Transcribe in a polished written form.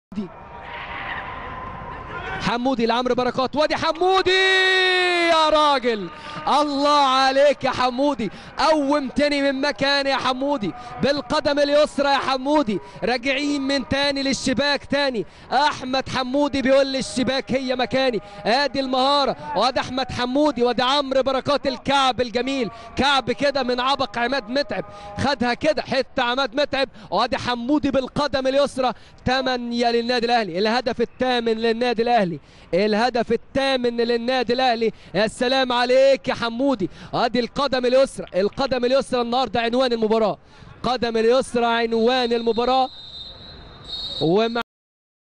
حمودي لعمرو بركات، وادي حمودي يا راجل، الله عليك يا حمودي، قومتني من مكاني يا حمودي، بالقدم اليسرى يا حمودي، راجعين من تاني للشباك تاني. احمد حمودي بيقول لي الشباك هي مكاني، ادي المهاره، وادي احمد حمودي، وادي عمرو بركات، الكعب الجميل، كعب كده من عبق عماد متعب، خدها كده حته عماد متعب، وادي حمودي بالقدم اليسرى. 8 للنادي الاهلي، الهدف الثامن للنادي الاهلي، الهدف الثامن للنادي الاهلي. يا سلام عليك يا حمودي، ادي القدم اليسرى، القدم اليسرى النهارده عنوان المباراه، قدم اليسرى عنوان المباراه. ومع